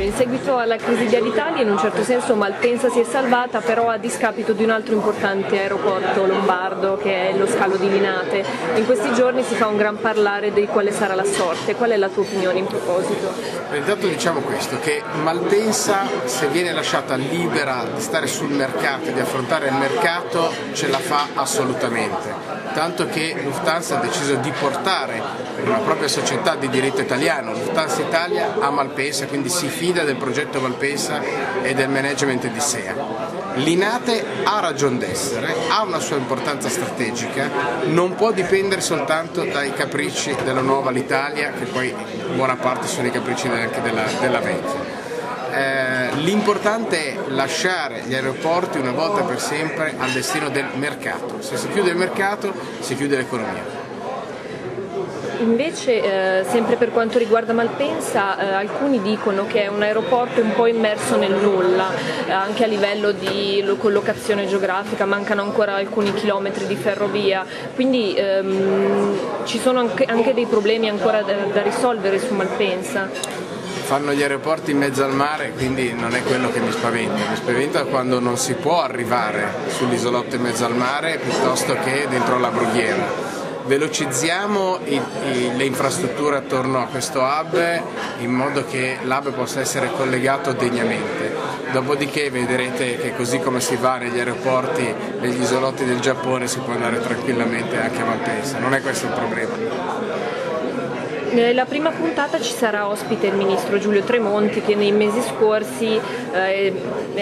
in seguito alla crisi di Alitalia in un certo senso Malpensa si è salvata, però a discapito di un altro importante aeroporto lombardo che è lo scalo di Linate. In questi giorni si fa un gran parlare di quale sarà la sorte. Qual è la tua opinione in proposito? Intanto diciamo questo, che Malpensa, se viene lasciata libera di stare sul mercato e di affrontare il mercato, ce la fa assolutamente. Tanto che Lufthansa ha deciso di portare una propria società di diritto italiano, Lufthansa Italia, a Malpensa, quindi si fida del progetto Malpensa e del management di SEA. Linate ha ragion d'essere, ha una sua importanza strategica, non può dipendere soltanto dai capricci della nuova Alitalia, che poi in buona parte sono i capricci anche della vecchia. L'importante è lasciare gli aeroporti una volta per sempre al destino del mercato. Se si chiude il mercato, si chiude l'economia. Invece, sempre per quanto riguarda Malpensa, alcuni dicono che è un aeroporto un po' immerso nel nulla, anche a livello di collocazione geografica, mancano ancora alcuni chilometri di ferrovia, quindi ci sono anche dei problemi ancora da risolvere su Malpensa. Fanno gli aeroporti in mezzo al mare, quindi non è quello che mi spaventa quando non si può arrivare sull'isolotto in mezzo al mare piuttosto che dentro la brughiera. Velocizziamo le infrastrutture attorno a questo hub in modo che l'hub possa essere collegato degnamente. Dopodiché vedrete che così come si va negli aeroporti degli isolotti del Giappone si può andare tranquillamente anche a Malpensa, non è questo il problema. Nella prima puntata ci sarà ospite il ministro Giulio Tremonti, che nei mesi scorsi è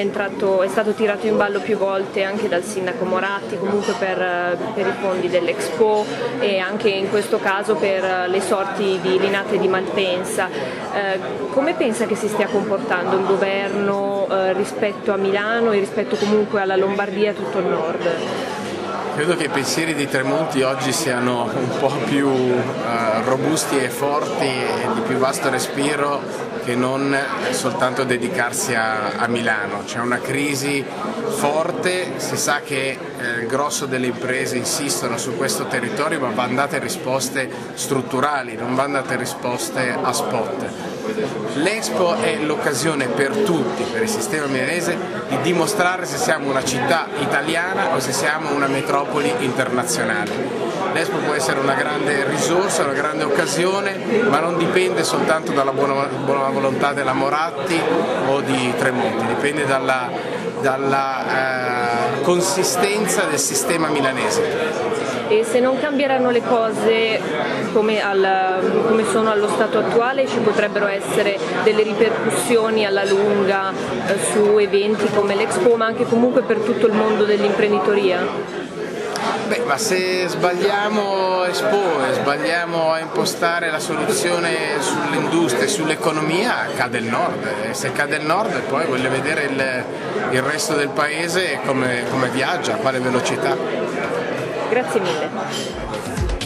stato tirato in ballo più volte anche dal sindaco Moratti, comunque per i fondi dell'Expo e anche in questo caso per le sorti di Linate e di Malpensa. Come pensa che si stia comportando il governo rispetto a Milano e rispetto comunque alla Lombardia e a tutto il nord? Credo che i pensieri di Tremonti oggi siano un po' più robusti e forti e di più vasto respiro che non soltanto dedicarsi a Milano. C'è una crisi forte, si sa che il grosso delle imprese insistono su questo territorio, ma vanno date risposte strutturali, non vanno date risposte a spot. L'Expo è l'occasione per tutti, per il sistema milanese, di dimostrare se siamo una città italiana o se siamo una metropoli internazionale. L'Expo può essere una grande risorsa, una grande occasione, ma non dipende soltanto dalla buona volontà della Moratti o di Tremonti, dipende dalla consistenza del sistema milanese. E se non cambieranno le cose come sono allo stato attuale, ci potrebbero essere delle ripercussioni alla lunga su eventi come l'Expo, ma anche comunque per tutto il mondo dell'imprenditoria? Beh, ma se sbagliamo Expo e sbagliamo a impostare la soluzione sull'industria e sull'economia, cade il nord. E se cade il nord poi voglio vedere il resto del paese come viaggia, a quale velocità. Grazie mille.